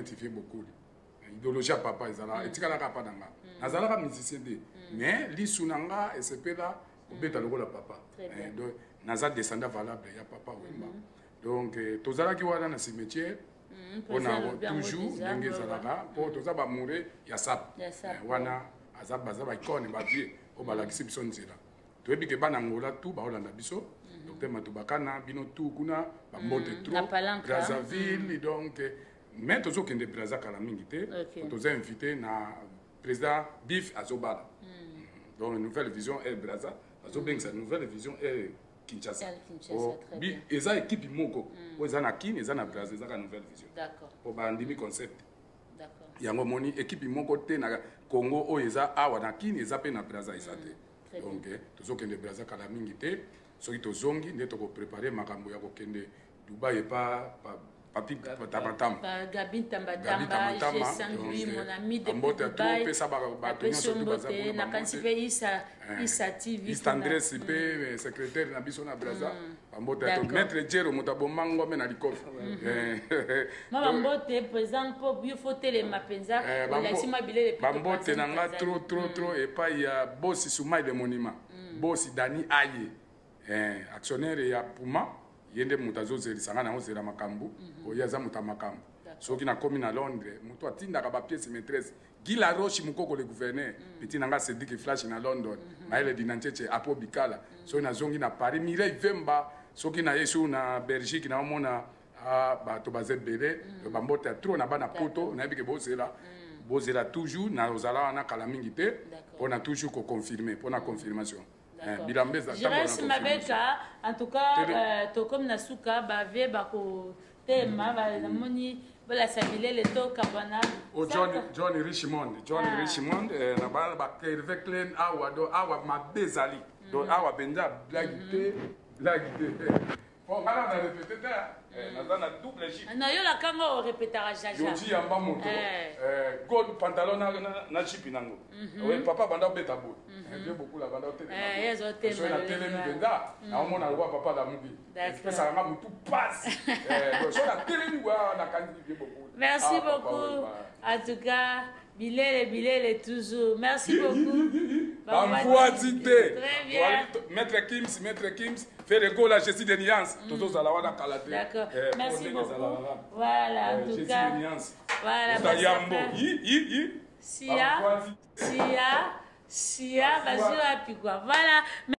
identifié beaucoup. Idéologie à papa, et tika la kapa nanga. Nazala ka musicien de, mais li sunanga et c'est là au beta le rôle papa. Donc naza descendant valable ya papa Wemba. Donc tozala ki wana na cimetière. On a toujours ndenge zalaka pour toza ba mourir ya sap. Wana azab bazaba ikone ba vie o balakisi biso nzela. Toyebi ke bana ngola tout ba olanda biso. Docteur Matubakana bino tout kuna ba mbote trop Brazzaville donc mais toujours qu'il y a des Brazza à la mingité, nous avons invité na président Bif Azobala. Donc une nouvelle vision est Brazza, Azobeng sa nouvelle vision est Kinshasa. Et ça équipe moko, ils ont na Kin, ils ont na Brazza, ils ont une nouvelle vision. D'accord. Pour bandimi concept. D'accord. Yango moni équipe moko te na Congo o ils ont awa na Kin, ils ont pe na Brazza ils ont. Donc toujours qu'il y a des Brazza à la mingité, ceux qui tozongi, nous avons préparé makambo ya kokende Dubaï et pas Papi Tabatam. Gabi Tambatamba, j'ai sangui mon ami de Dubaï. Après son beauté, na kansipe Issa TV. Issa Andrés, secrétaire na biso na Brazza. Ambote to maître Jero mutabomango mena likof. Mama mbote présent pour bio fotel mapenza. Laissima bilé les Bambote nanga trop et pas il y a boss Soumaï de monument. Boss Dani Aye. Actionnaire ya Puma. Yende mutazo zerisanga na ozera makambu oyaza mutamakambu soki na komi na Londres mutu atinda ka ba pièce maîtresse Gila Roche mukoko le gouverneur petit nanga Cedric Flash na London maele dinancheche apo bikala so na zongi na Paris Mireille Vemba soki na yesu na Belgique na omona ba to bazebele ba mbota trop na bana poto na yebike bozela toujours na ozala na kala mingi te pona toujours ko confirmer pona confirmation. Je reste avec en tout cas, comme Nasuka, Bavé, Bako, Tema, Moni, Bola Sabile, le to Kabana. John Richmond, na bala ba Hervé Klein, awa ma bezali. Donc awa benja blague. Bon, on a répété ça. On a double chiffre. On a eu la caméra au répétera jaja. Je dis à maman, gold pantalon na chip nango. Oui, papa banda beta bout. J'aime beaucoup la banda télé. Ils ont télé. Sur la télé benda, na on a le roi papa la mugi. Parce ça m'a tout passe. Sur la télé nous on a candidat beaucoup. Merci beaucoup. En tout cas, Bilel toujours. Merci beaucoup. Très bien. Maître Kims, fait le go la gestion des nuances. Tous à la wada kalate. D'accord. Merci beaucoup. Voilà, en tout cas. Voilà. Sia, vas-y, voilà.